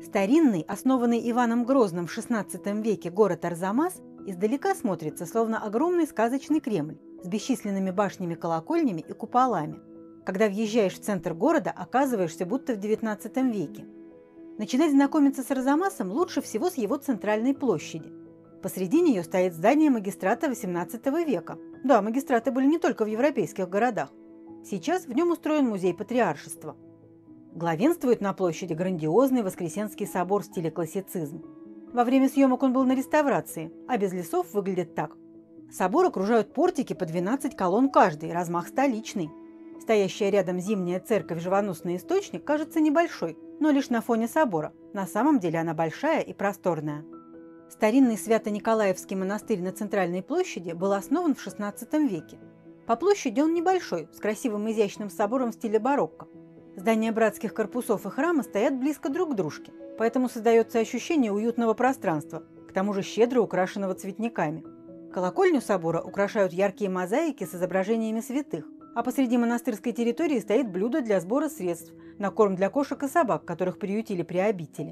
Старинный, основанный Иваном Грозным в XVI веке город Арзамас издалека смотрится, словно огромный сказочный Кремль с бесчисленными башнями-колокольнями и куполами. Когда въезжаешь в центр города, оказываешься будто в XIX веке. Начинать знакомиться с Арзамасом лучше всего с его центральной площади. Посреди нее стоит здание магистрата XVIII века. Да, магистраты были не только в европейских городах. Сейчас в нем устроен музей патриаршества. Главенствует на площади грандиозный Воскресенский собор в стиле классицизм. Во время съемок он был на реставрации, а без лесов выглядит так. Собор окружают портики по 12 колонн каждый, размах столичный. Стоящая рядом зимняя церковь «Живоносный источник» кажется небольшой, но лишь на фоне собора. На самом деле она большая и просторная. Старинный Свято-Николаевский монастырь на центральной площади был основан в XVI веке. По площади он небольшой, с красивым изящным собором в стиле барокко. Здания братских корпусов и храма стоят близко друг к дружке, поэтому создается ощущение уютного пространства, к тому же щедро украшенного цветниками. Колокольню собора украшают яркие мозаики с изображениями святых, а посреди монастырской территории стоит блюдо для сбора средств на корм для кошек и собак, которых приютили при обители.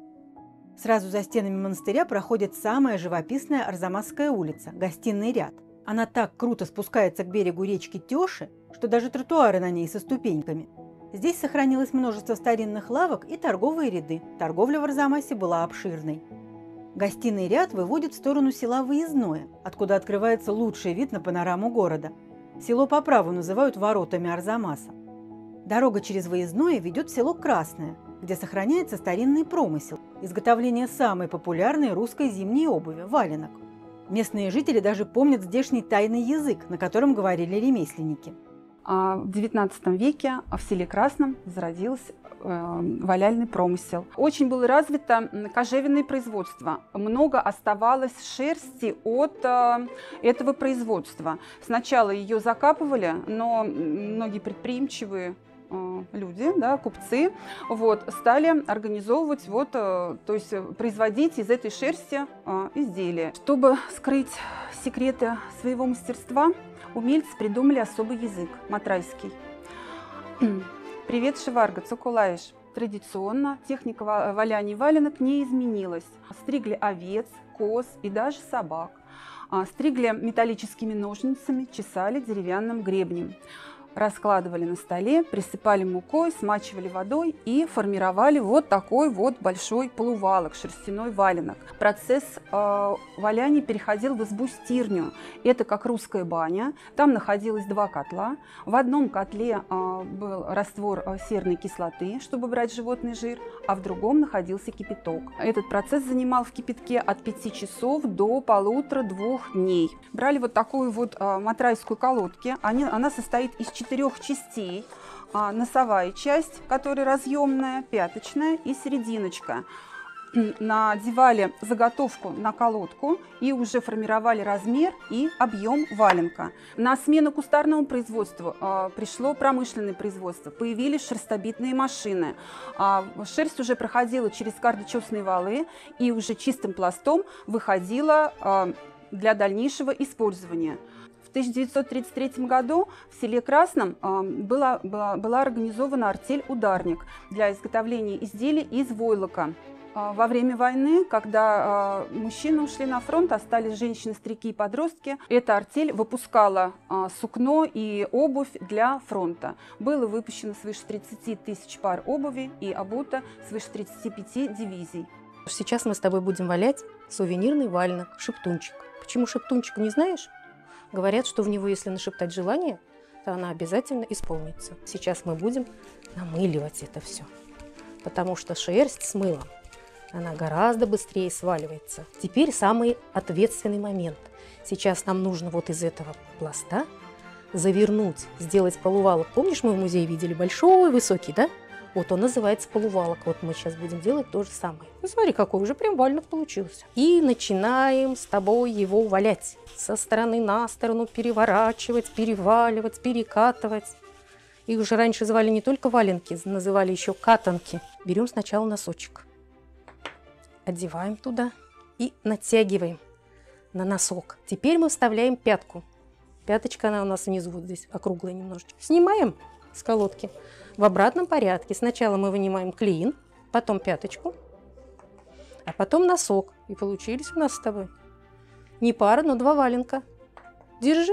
Сразу за стенами монастыря проходит самая живописная Арзамасская улица – Гостиный ряд. Она так круто спускается к берегу речки Тёши, что даже тротуары на ней со ступеньками. Здесь сохранилось множество старинных лавок и торговые ряды. Торговля в Арзамасе была обширной. Гостиный ряд выводит в сторону села Выездное, откуда открывается лучший вид на панораму города. Село по праву называют воротами Арзамаса. Дорога через Выездное ведет в село Красное, где сохраняется старинный промысел – изготовление самой популярной русской зимней обуви – валенок. Местные жители даже помнят здешний тайный язык, на котором говорили ремесленники. В XIX веке в селе Красном зародился валяльный промысел. Очень было развито кожевенное производство. Много оставалось шерсти от этого производства. Сначала ее закапывали, но многие предприимчивые люди, да, купцы, стали организовывать, то есть производить из этой шерсти изделия. Чтобы скрыть секреты своего мастерства, умельцы придумали особый язык – матрайский. Привет, Шиварга, Цукулаиш. Традиционно техника валяния валенок не изменилась. Стригли овец, коз и даже собак. Стригли металлическими ножницами, чесали деревянным гребнем. Раскладывали на столе, присыпали мукой, смачивали водой и формировали вот такой вот большой полувалок, шерстяной валенок. Процесс валяния переходил в избу-стирню. Это как русская баня. Там находилось два котла. В одном котле был раствор серной кислоты, чтобы брать животный жир, а в другом находился кипяток. Этот процесс занимал в кипятке от 5 часов до 1,5–2 дней. Брали вот такую вот матрайскую колодки. Она состоит из 4 частей. Носовая часть, которая разъемная, пяточная и серединочка. Надевали заготовку на колодку и уже формировали размер и объем валенка. На смену кустарному производству пришло промышленное производство. Появились шерстобитные машины. Шерсть уже проходила через кардечесные валы и уже чистым пластом выходила для дальнейшего использования. В 1933 году в селе Красном была организована артель «Ударник» для изготовления изделий из войлока. Во время войны, когда мужчины ушли на фронт, остались женщины, старики и подростки, эта артель выпускала сукно и обувь для фронта. Было выпущено свыше 30 тысяч пар обуви и обуто свыше 35 дивизий. Сейчас мы с тобой будем валять сувенирный валенок «Шептунчик». Почему шептунчик, не знаешь? Говорят, что в него, если нашептать желание, то она обязательно исполнится. Сейчас мы будем намыливать это все, потому что шерсть с мылом, она гораздо быстрее сваливается. Теперь самый ответственный момент. Сейчас нам нужно вот из этого пласта завернуть, сделать полувалок. Помнишь, мы в музее видели большой, высокий, да? Вот он называется полувалок. Вот мы сейчас будем делать то же самое. Ну, смотри, какой уже прям валенок получился. И начинаем с тобой его валять. Со стороны на сторону переворачивать, переваливать, перекатывать. Их уже раньше звали не только валенки, называли еще катанки. Берем сначала носочек. Одеваем туда и натягиваем на носок. Теперь мы вставляем пятку. Пяточка, она у нас внизу вот здесь округлая немножечко. Снимаем с колодки в обратном порядке. Сначала мы вынимаем клин, потом пяточку, а потом носок. И получились у нас с тобой не пара, но 2 валенка. Держи.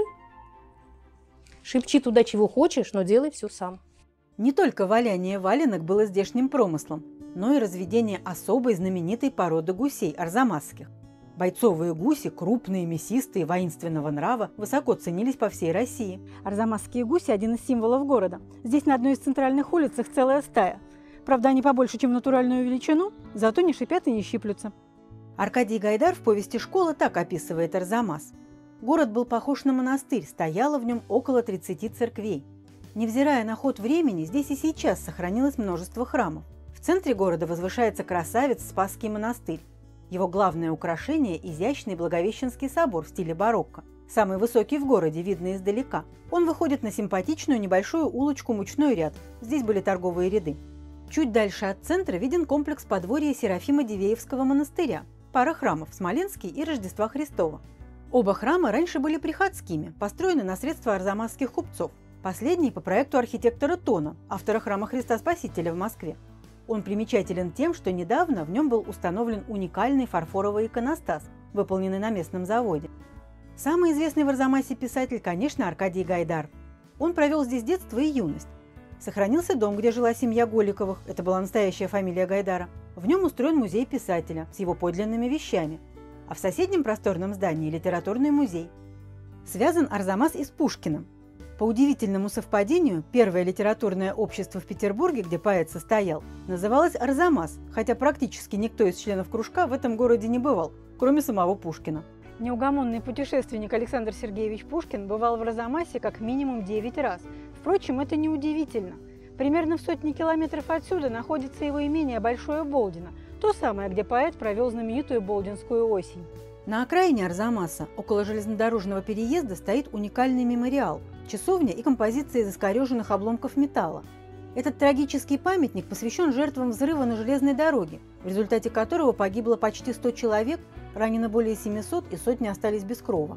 Шепчи туда, чего хочешь, но делай все сам. Не только валяние валенок было здешним промыслом, но и разведение особой знаменитой породы гусей арзамасских. Бойцовые гуси, крупные, мясистые, воинственного нрава, высоко ценились по всей России. Арзамасские гуси – один из символов города. Здесь на одной из центральных улиц их целая стая. Правда, они побольше, чем в натуральную величину, зато не шипят и не щиплются. Аркадий Гайдар в повести «Школа» так описывает Арзамас. Город был похож на монастырь, стояло в нем около 30 церквей. Невзирая на ход времени, здесь и сейчас сохранилось множество храмов. В центре города возвышается красавец Спасский монастырь. Его главное украшение – изящный Благовещенский собор в стиле барокко. Самый высокий в городе, видно издалека. Он выходит на симпатичную небольшую улочку Мучной ряд. Здесь были торговые ряды. Чуть дальше от центра виден комплекс подворья Серафима Дивеевского монастыря. Пара храмов – Смоленский и Рождества Христова. Оба храма раньше были приходскими, построены на средства арзамасских купцов. Последний по проекту архитектора Тона, автора храма Христа Спасителя в Москве. Он примечателен тем, что недавно в нем был установлен уникальный фарфоровый иконостас, выполненный на местном заводе. Самый известный в Арзамасе писатель, конечно, Аркадий Гайдар. Он провел здесь детство и юность. Сохранился дом, где жила семья Голиковых, это была настоящая фамилия Гайдара. В нем устроен музей писателя с его подлинными вещами. А в соседнем просторном здании литературный музей. Связан Арзамас и с Пушкиным. По удивительному совпадению, первое литературное общество в Петербурге, где поэт состоял, называлось «Арзамас», хотя практически никто из членов кружка в этом городе не бывал, кроме самого Пушкина. Неугомонный путешественник Александр Сергеевич Пушкин бывал в Арзамасе как минимум 9 раз. Впрочем, это не удивительно. Примерно в 100 километров отсюда находится его имение Большое Болдино, то самое, где поэт провел знаменитую Болдинскую осень. На окраине Арзамаса, около железнодорожного переезда, стоит уникальный мемориал – часовня и композиция из искореженных обломков металла. Этот трагический памятник посвящен жертвам взрыва на железной дороге, в результате которого погибло почти 100 человек, ранено более 700 и сотни остались без крова.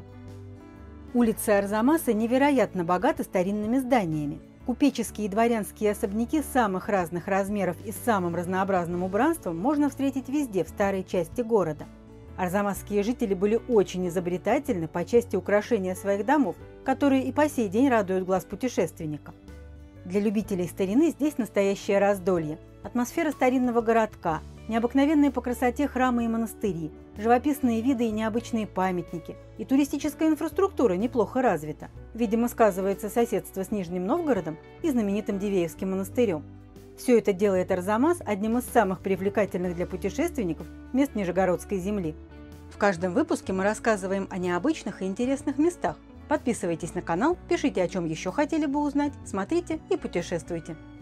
Улицы Арзамаса невероятно богаты старинными зданиями. Купеческие и дворянские особняки самых разных размеров и с самым разнообразным убранством можно встретить везде в старой части города. Арзамасские жители были очень изобретательны по части украшения своих домов, которые и по сей день радуют глаз путешественника. Для любителей старины здесь настоящее раздолье. Атмосфера старинного городка, необыкновенные по красоте храмы и монастыри, живописные виды и необычные памятники. И туристическая инфраструктура неплохо развита. Видимо, сказывается соседство с Нижним Новгородом и знаменитым Дивеевским монастырем. Все это делает Арзамас одним из самых привлекательных для путешественников мест Нижегородской земли. В каждом выпуске мы рассказываем о необычных и интересных местах. Подписывайтесь на канал, пишите, о чем еще хотели бы узнать, смотрите и путешествуйте.